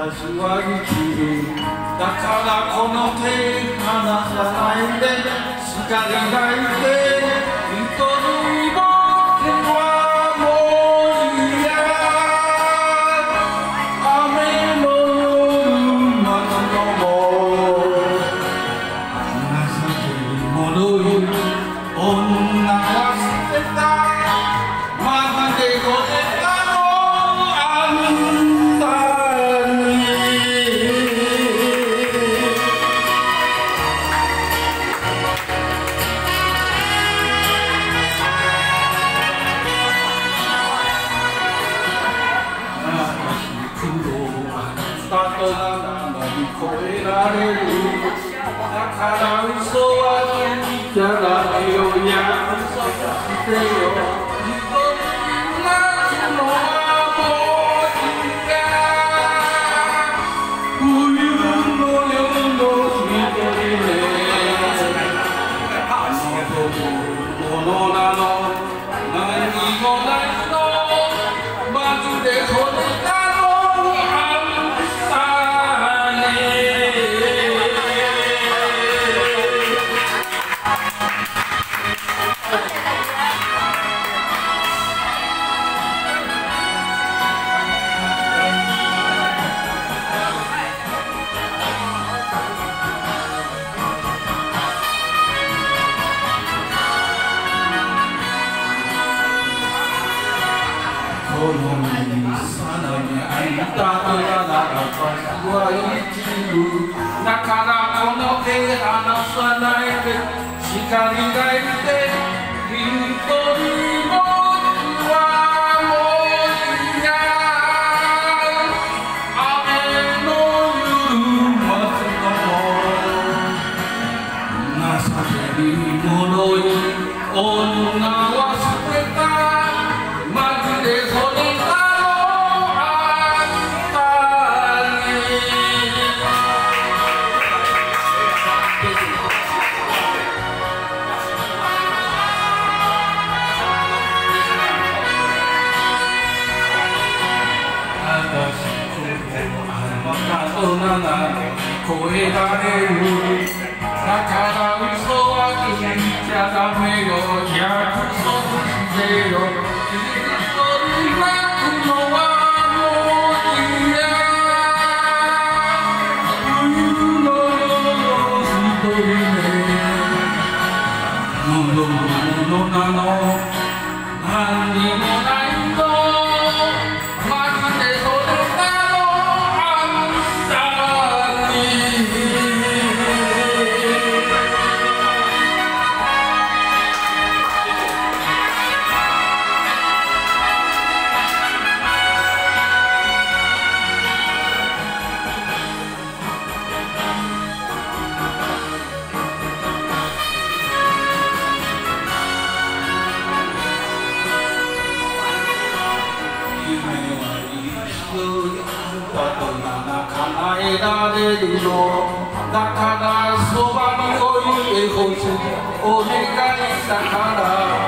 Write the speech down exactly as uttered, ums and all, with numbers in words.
私は生きる。だからこの手離さないで、光がいて一人も手はもういや。雨の夜待つのも情けに戻る。女は捨てた。まるでこれだろうあんたに。苦労がだとな乗り越えられる。だから嘘はついちゃダメよ。約束してよ。ものなの何もないのまるでこれだろうあんたに。この身にさらにあんたとやなら私は生きる。だからこの手離さないで光がいて一人僕はもういや。雨の夜待つのも情けに戻り女は捨てた。超えられる。だから嘘はついちゃダメよ。約束してよ。一人泣くのはもういや。冬の夜一人でのどのなの何にもないの。叶えられるの。だからそばにおいてほしいお願いだから。